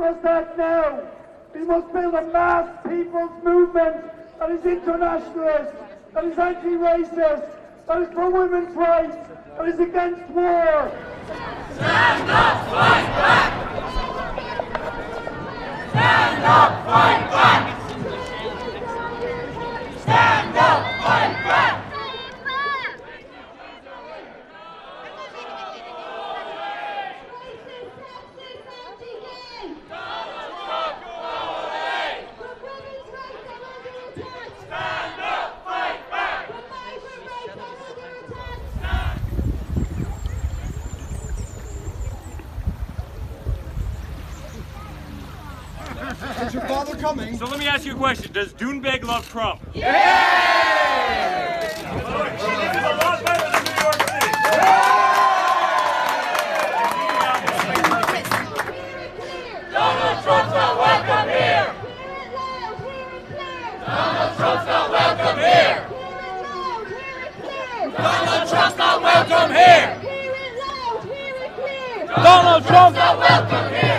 must act now. We must build a mass people's movement that is internationalist, that is anti-racist, that is for women's rights, that is against war. Stand up, fight back! Stand up, fight back! Stand up, fight back! Is your father coming? So let me ask you a question. Does Doonbeg love Trump? Yeah! This is a lot better than New York City. Donald Trump's not welcome here! Donald Trump's not welcome here! Donald Trump's not welcome here! Donald Trump's not welcome here!